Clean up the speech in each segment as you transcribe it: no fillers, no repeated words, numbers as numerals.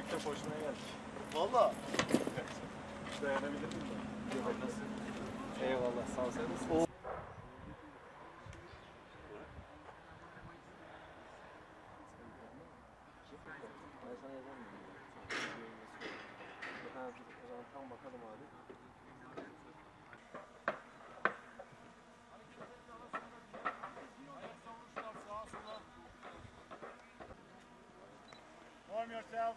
Çok hoşuna geldi. Valla. Dayanabilir miyim ben? Nasıl? Eyvallah, sağ ol, sen nasılsın? Ben sana yazamıyorum. Ha, o zaman tam bakalım abi. Warm yourself.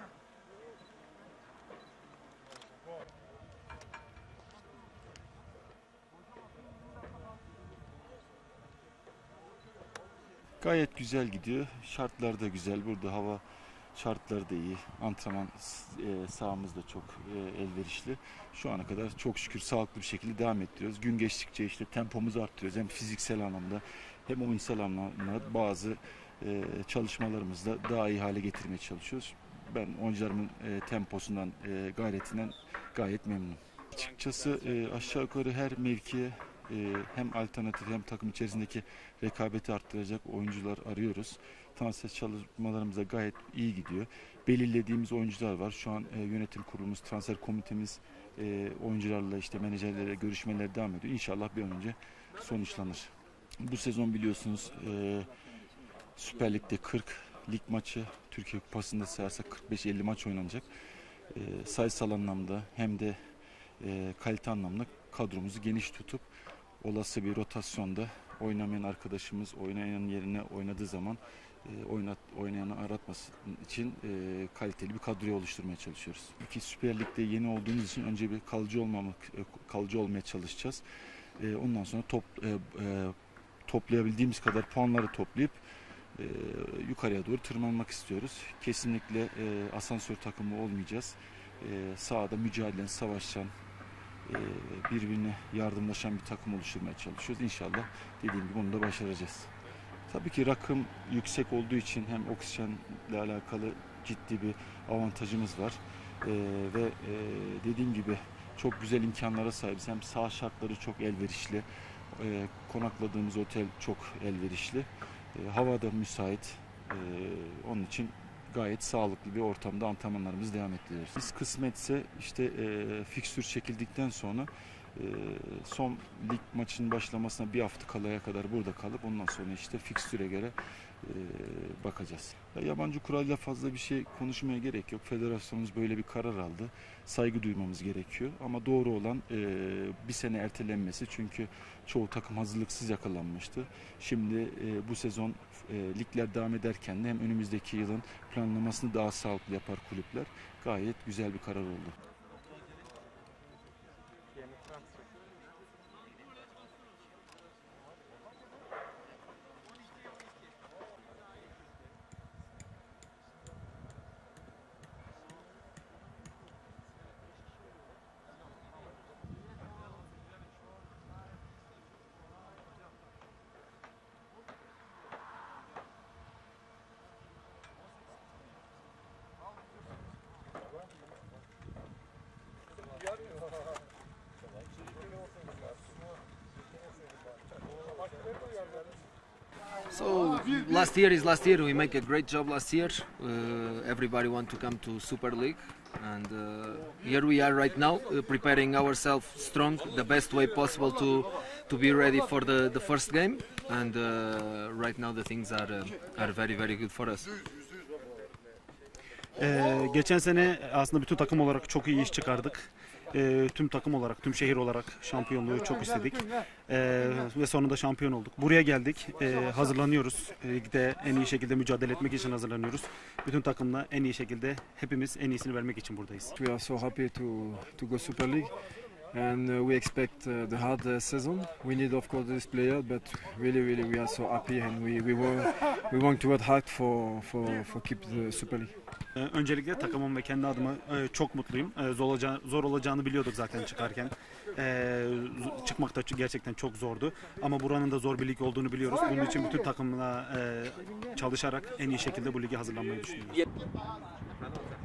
Gayet güzel gidiyor. Şartlar da güzel. Burada hava şartları da iyi. Antrenman sahamız da çok elverişli. Şu ana kadar çok şükür sağlıklı bir şekilde devam ettiriyoruz. Gün geçtikçe işte tempomuzu arttırıyoruz. Hem fiziksel anlamda hem oyunsal anlamda bazı çalışmalarımızda daha iyi hale getirmeye çalışıyoruz. Ben oyuncularımın temposundan, gayretinden gayet memnunum. Açıkçası aşağı yukarı her mevkiye hem alternatif hem takım içerisindeki rekabeti arttıracak oyuncular arıyoruz. Transfer çalışmalarımız da gayet iyi gidiyor. Belirlediğimiz oyuncular var. Şu an yönetim kurulumuz, transfer komitemiz oyuncularla işte menajerlere görüşmeler devam ediyor. İnşallah bir an önce sonuçlanır. Bu sezon biliyorsunuz Süper Lig'de 40 lig maçı, Türkiye Kupası'nda sayarsak 45-50 maç oynanacak. Sayısal anlamda hem de kalite anlamda kadromuzu geniş tutup olası bir rotasyonda oynamayan arkadaşımız oynayan yerine oynadığı zaman oynayanı aratması için kaliteli bir kadroyu oluşturmaya çalışıyoruz. İki Süper Lig'de yeni olduğumuz için önce bir kalıcı olmaya çalışacağız. Ondan sonra toplayabildiğimiz kadar puanları toplayıp yukarıya doğru tırmanmak istiyoruz. Kesinlikle asansör takımı olmayacağız. Sahada mücadelen, savaşan, birbirine yardımlaşan bir takım oluşturmaya çalışıyoruz. İnşallah dediğim gibi onu da başaracağız. Tabii ki rakım yüksek olduğu için hem oksijenle alakalı ciddi bir avantajımız var. Ve dediğim gibi çok güzel imkanlara sahibiz. Hem saha şartları çok elverişli, konakladığımız otel çok elverişli, hava da müsait. Onun için gayet sağlıklı bir ortamda antrenmanlarımızı devam ettiriyoruz. Biz kısmetse işte fikstür çekildikten sonra son lig maçının başlamasına bir hafta kalaya kadar burada kalıp ondan sonra işte fikstüre göre bakacağız. Yabancı kuralıyla fazla bir şey konuşmaya gerek yok. Federasyonumuz böyle bir karar aldı. Saygı duymamız gerekiyor. Ama doğru olan bir sene ertelenmesi. Çünkü çoğu takım hazırlıksız yakalanmıştı. Şimdi bu sezon ligler devam ederken de hem önümüzdeki yılın planlamasını daha sağlıklı yapar kulüpler. Gayet güzel bir karar oldu. So last year is last year. We make a great job last year. Everybody want to come to Super League, and here we are right now, preparing ourselves strong, the best way possible to be ready for the first game. And right now the things are very good for us. Geçen sene aslında bütün takım olarak çok iyi iş çıkardık. Tüm takım olarak, tüm şehir olarak şampiyonluğu çok istedik. Ve sonunda şampiyon olduk. Buraya geldik, hazırlanıyoruz. Ligde en iyi şekilde mücadele etmek için hazırlanıyoruz. Bütün takımla en iyi şekilde hepimiz en iyisini vermek için buradayız. We are so happy to go Super League. And we expect the hard season. We need, of course, this player, but really we are so happy, and we want to work hard for keep the Super League. Öncelikle takımım ve kendi adıma çok mutluyum. Zor olacağını biliyorduk zaten çıkarken. Çıkmak da gerçekten çok zordu. Ama buranın da zor bir lig olduğunu biliyoruz. Bunun için bütün takımla çalışarak en iyi şekilde bu ligi hazırlanmayı düşünüyoruz.